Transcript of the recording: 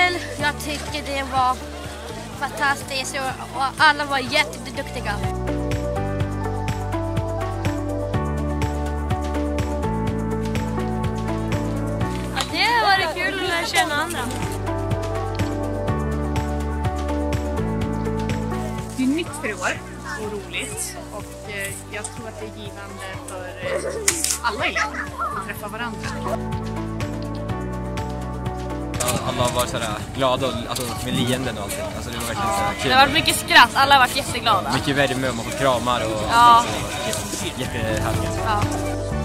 kul. Jag tycker det var fantastiskt och alla var jätteduktiga. Ja, det var kul att lära känna andra. Det är nytt för i år och roligt och jag tror att det är givande för alla elever att träffa varandra. Alla har varit sådär glada och, alltså, med leenden och allting. Alltså, det var verkligen sådär kul. Det har varit mycket skratt, alla har varit jätteglada. Mycket värme och man får kramar och ja. jättehärligt. Ja.